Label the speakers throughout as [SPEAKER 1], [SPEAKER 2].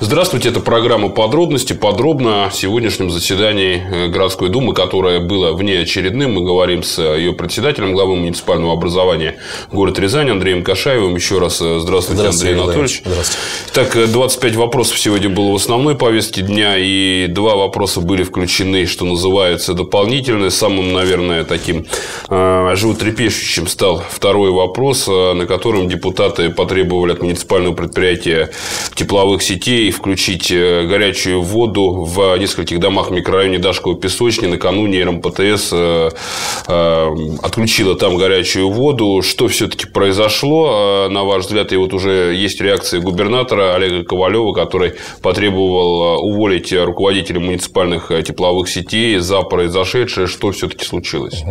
[SPEAKER 1] Здравствуйте, это программа «Подробности». Подробно о сегодняшнем заседании городской думы, которое было внеочередным. Мы говорим с ее председателем, главой муниципального образования города Рязань Андреем Кашаевым. Еще раз здравствуйте, Андрей Анатольевич.
[SPEAKER 2] Здравствуйте.
[SPEAKER 1] Так, 25 вопросов сегодня было в основной повестке дня, и 2 вопроса были включены, что называется, дополнительные. Самым, наверное, таким животрепещущим стал второй вопрос, на котором депутаты потребовали от муниципального предприятия тепловых сетей включить горячую воду в нескольких домах в микрорайоне Дашково-Песочный. Накануне РМПТС отключила там горячую воду. Что все-таки произошло, на ваш взгляд? И вот уже есть реакция губернатора Олега Ковалева, который потребовал уволить руководителей муниципальных тепловых сетей за произошедшее. Что все-таки случилось?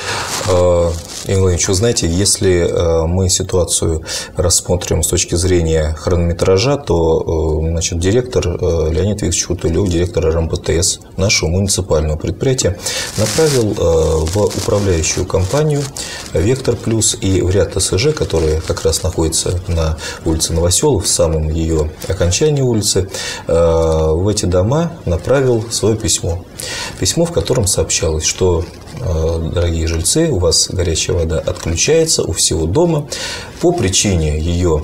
[SPEAKER 2] Игорь Владимирович, вы знаете, если мы ситуацию рассмотрим с точки зрения хронометража, то директор Леонид Викторович Кутулев, директор РМПТС нашего муниципального предприятия, направил в управляющую компанию «Вектор Плюс» и в ряд ТСЖ, которые как раз находятся на улице Новоселов, в самом ее окончании улицы, в эти дома направил свое письмо. Письмо, в котором сообщалось, что, дорогие жильцы, у вас горячая вода отключается у всего дома по причине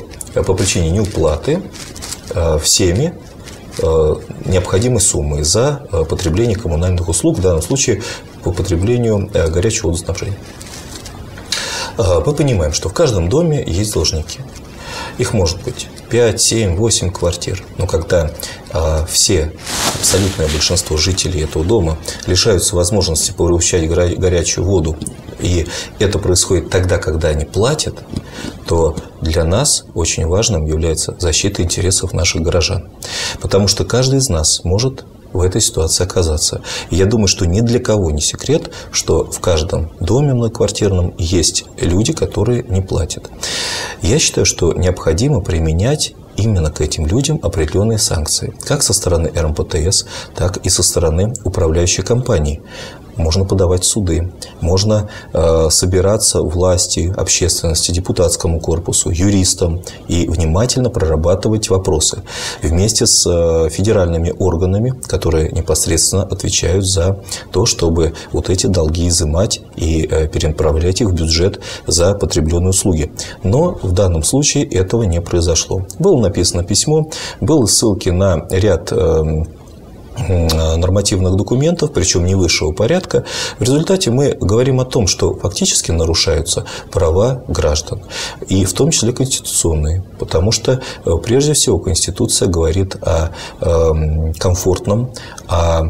[SPEAKER 2] неуплаты всеми необходимой суммы за потребление коммунальных услуг, в данном случае по потреблению горячего водоснабжения. Мы понимаем, что в каждом доме есть должники. Их может быть 5, 7, 8 квартир. Но когда абсолютное большинство жителей этого дома лишаются возможности получать горячую воду, и это происходит тогда, когда они платят, то для нас очень важным является защита интересов наших горожан. Потому что каждый из нас может в этой ситуации оказаться. И я думаю, что ни для кого не секрет, что в каждом доме многоквартирном есть люди, которые не платят. Я считаю, что необходимо применять именно к этим людям определенные санкции, как со стороны РМПТС, так и со стороны управляющей компании. Можно подавать в суды, можно собираться власти, общественности, депутатскому корпусу, юристам и внимательно прорабатывать вопросы вместе с федеральными органами, которые непосредственно отвечают за то, чтобы вот эти долги изымать и перенаправлять их в бюджет за потребленные услуги. Но в данном случае этого не произошло. Было написано письмо, были ссылки на ряд нормативных документов, причем не высшего порядка. В результате мы говорим о том, что фактически нарушаются права граждан, и в том числе конституционные, потому что прежде всего Конституция говорит о комфортном, о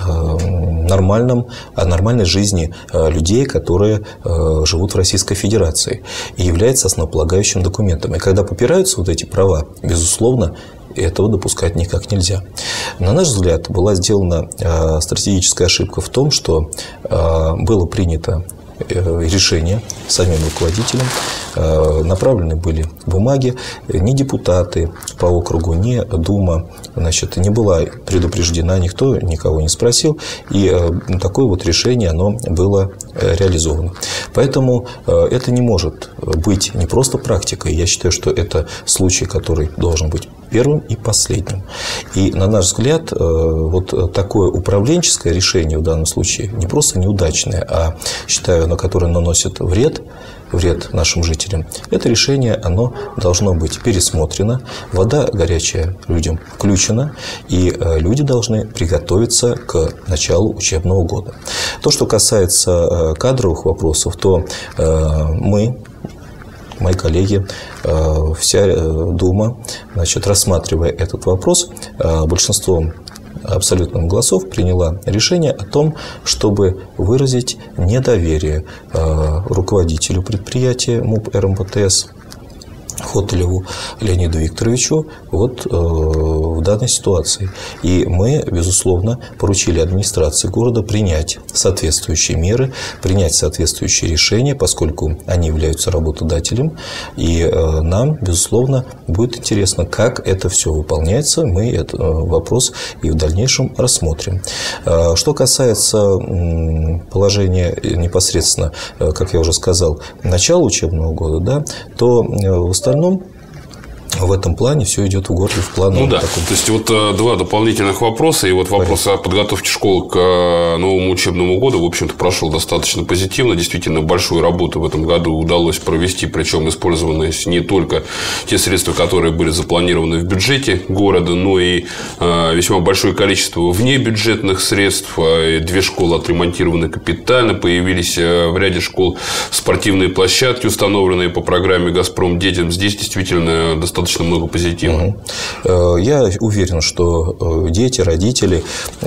[SPEAKER 2] нормальной жизни людей, которые живут в Российской Федерации, и является основополагающим документом. И когда попираются вот эти права, безусловно, этого допускать никак нельзя. На наш взгляд, была сделана стратегическая ошибка в том, что было принято решение самим руководителем, направлены были бумаги, ни депутаты по округу, ни Дума, не была предупреждена, никто никого не спросил, и такое вот решение, оно было реализовано. Поэтому это не может быть не просто практикой, я считаю, что это случай, который должен быть первым и последним. И, на наш взгляд, вот такое управленческое решение в данном случае не просто неудачное, а, считаю, которое наносит вред нашим жителям, это решение, оно должно быть пересмотрено, вода горячая людям включена, и люди должны приготовиться к началу учебного года. То, что касается кадровых вопросов, то мои коллеги, вся Дума, рассматривая этот вопрос, большинством абсолютным голосов приняла решение о том, чтобы выразить недоверие руководителю предприятия МУП РМПТС Хотелеву Леониду Викторовичу в данной ситуации. И мы, безусловно, поручили администрации города принять соответствующие меры, принять соответствующие решения, поскольку они являются работодателем. И нам, безусловно, будет интересно, как это все выполняется. Мы этот вопрос и в дальнейшем рассмотрим. Что касается положения непосредственно, как я уже сказал, начала учебного года, то в остальном в этом плане все идет в городе в плановом
[SPEAKER 1] да.
[SPEAKER 2] таком.
[SPEAKER 1] То есть, вот два дополнительных вопроса. И вот вопрос о подготовке школы к новому учебному году, в общем-то, прошел достаточно позитивно. Действительно, большую работу в этом году удалось провести, причем использованы не только те средства, которые были запланированы в бюджете города, но и весьма большое количество внебюджетных средств. 2 школы отремонтированы капитально, появились в ряде школ спортивные площадки, установленные по программе «Газпром детям». Здесь действительно достаточно много позитива.
[SPEAKER 2] Я уверен, что дети, родители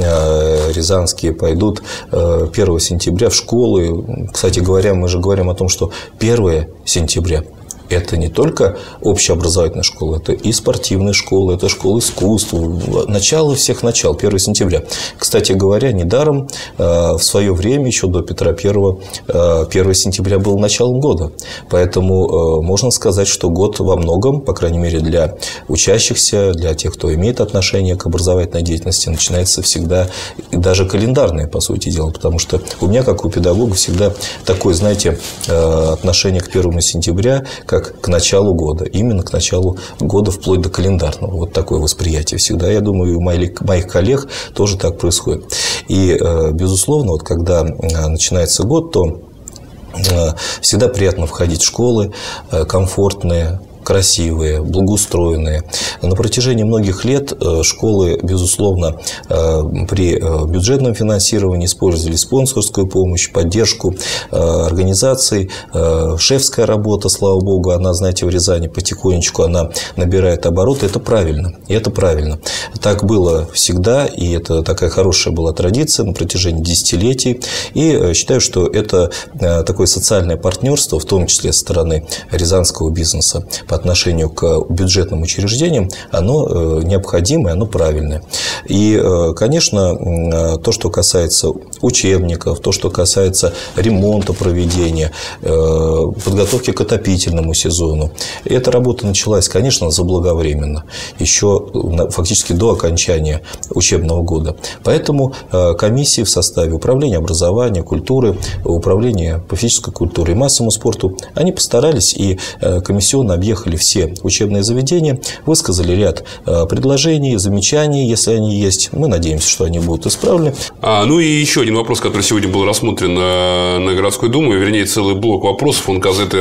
[SPEAKER 2] рязанские пойдут 1 сентября в школы. Кстати говоря, мы же говорим о том, что 1 сентября – это не только общеобразовательная школа, это и спортивная школа, это школа искусств, начало всех начал, 1 сентября. Кстати говоря, недаром в свое время, еще до Петра I, 1 сентября был началом года. Поэтому можно сказать, что год во многом, по крайней мере для учащихся, для тех, кто имеет отношение к образовательной деятельности, начинается всегда даже календарное, по сути дела. Потому что у меня, как у педагога, всегда такое, знаете, отношение к 1 сентября, как к началу года, именно к началу года вплоть до календарного. Вот такое восприятие всегда. Я думаю, у моих коллег тоже так происходит. И, безусловно, вот когда начинается год, то всегда приятно входить в школы комфортные, красивые, благоустроенные. На протяжении многих лет школы, безусловно, при бюджетном финансировании использовали спонсорскую помощь, поддержку организаций. Шефская работа, слава богу, она, знаете, в Рязани потихонечку она набирает обороты. Это правильно. И это правильно. Так было всегда, и это такая хорошая была традиция на протяжении десятилетий. И считаю, что это такое социальное партнерство, в том числе со стороны рязанского бизнеса, по отношению к бюджетным учреждениям, оно необходимое, оно правильное. И, конечно, то, что касается учебников, то, что касается ремонта проведения, подготовки к отопительному сезону, эта работа началась, конечно, заблаговременно, еще фактически до окончания учебного года. Поэтому комиссии в составе Управления образования, культуры, Управления по физической культуре и массовому спорту, они постарались и комиссионно объехали все учебные заведения, высказали ряд предложений, замечаний, если они есть. Мы надеемся, что они будут исправлены.
[SPEAKER 1] Ну и еще один вопрос, который сегодня был рассмотрен на городской думе, вернее, целый блок вопросов.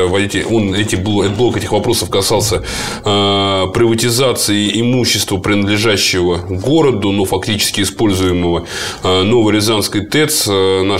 [SPEAKER 1] Этот блок этих вопросов касался приватизации имущества, принадлежащего городу, но фактически используемого Новорязанской ТЭЦ,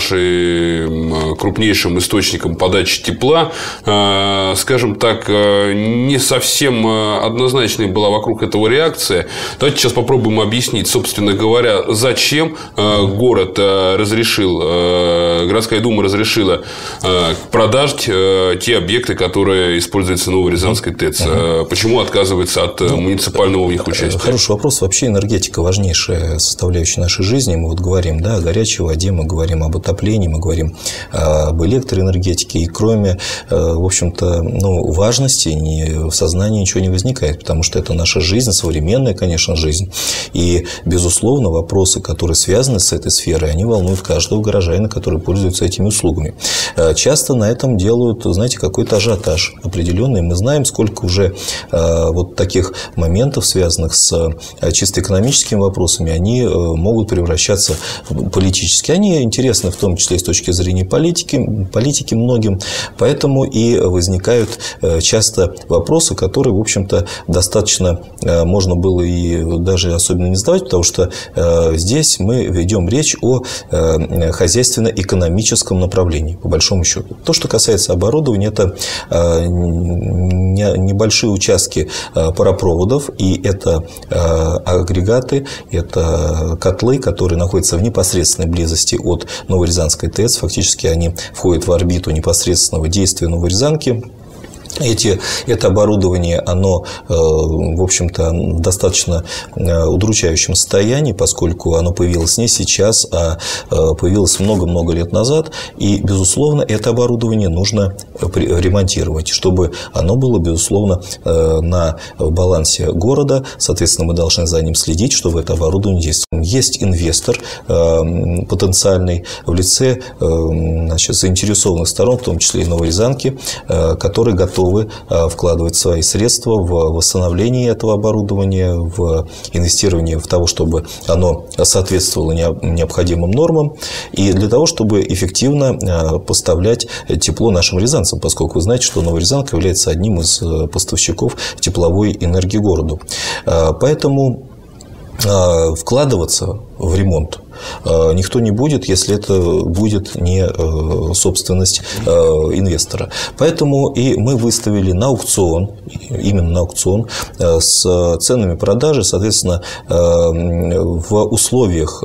[SPEAKER 1] нашим крупнейшим источником подачи тепла. Скажем так, не совсем однозначной была вокруг этого реакция. Давайте сейчас попробуем объяснить, собственно говоря, зачем город разрешил, городская дума разрешила продать те объекты, которые используются Новорязанской ТЭЦ. Почему отказывается от муниципального в них участия?
[SPEAKER 2] Хороший вопрос. Вообще энергетика важнейшая составляющая нашей жизни. Мы вот говорим, да, о горячей воде, мы говорим об отоплении, мы говорим об электроэнергетике. И кроме, в общем-то, важности в сознании ничего не возникает, потому что это наша жизнь, современная, конечно, жизнь. И, безусловно, вопросы, которые связаны с этой сферой, они волнуют каждого горожанина, который пользуется этими услугами. Часто на этом делают, знаете, какой-то ажиотаж определенный. Мы знаем, сколько уже вот таких моментов, связанных с чисто экономическими вопросами, они могут превращаться в политические. Они интересны в том числе и с точки зрения политики многим. Поэтому и возникают часто вопросы, которые, в общем-то, достаточно можно было и даже особенно не задавать, потому что здесь мы ведем речь о хозяйственно-экономическом направлении, по большому счету. То, что касается оборудования, это небольшие участки паропроводов, и это агрегаты, это котлы, которые находятся в непосредственной близости от Новорязанской ТЭЦ. Фактически они входят в орбиту непосредственного действия Новорязанки. Это оборудование, оно, в общем-то, в достаточно удручающем состоянии, поскольку оно появилось не сейчас, а появилось много-много лет назад. И, безусловно, это оборудование нужно ремонтировать, чтобы оно было, безусловно, на балансе города. Соответственно, мы должны за ним следить, чтобы это оборудование действовало есть инвестор потенциальный в лице заинтересованных сторон, в том числе и Новорязанки, которые готовы вкладывать свои средства в восстановление этого оборудования, в инвестирование в того, чтобы оно соответствовало необходимым нормам, и для того, чтобы эффективно поставлять тепло нашим рязанцам, поскольку вы знаете, что Новорязанка является одним из поставщиков тепловой энергии городу. Поэтому вкладываться в ремонт никто не будет, если это будет не собственность инвестора. Поэтому и мы выставили на аукцион, именно на аукцион, с ценами продажи, соответственно, в условиях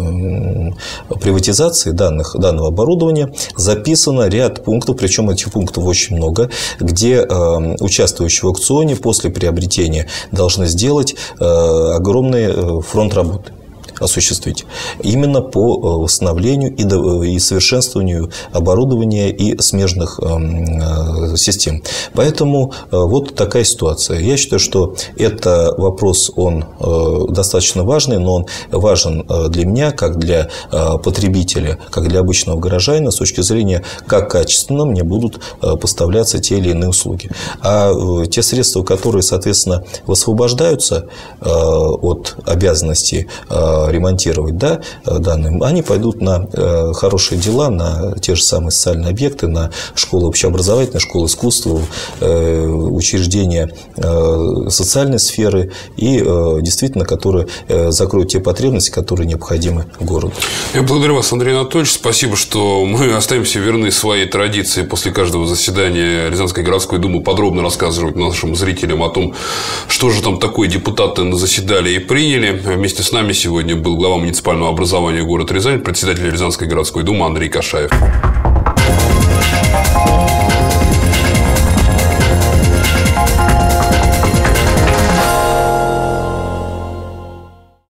[SPEAKER 2] приватизации данного оборудования записано ряд пунктов, причем этих пунктов очень много, где участвующие в аукционе после приобретения должны сделать огромный фронт работы. Осуществить именно по восстановлению и совершенствованию оборудования и смежных систем. Поэтому вот такая ситуация. Я считаю, что это вопрос, он достаточно важный, но он важен для меня, как для потребителя, как для обычного горожанина, с точки зрения, как качественно мне будут поставляться те или иные услуги. А те средства, которые, соответственно, высвобождаются от обязанностей ремонтировать данные, они пойдут на хорошие дела, на те же самые социальные объекты, на школы общеобразовательные, школы искусства, учреждения социальной сферы и действительно, которые закроют те потребности, которые необходимы городу.
[SPEAKER 1] Я благодарю вас, Андрей Анатольевич. Спасибо, что мы остаемся верны своей традиции после каждого заседания Рязанской городской думы подробно рассказывать нашим зрителям о том, что же там такое депутаты заседали и приняли. Вместе с нами сегодня был глава муниципального образования города Рязань, председатель Рязанской городской думы Андрей Кашаев.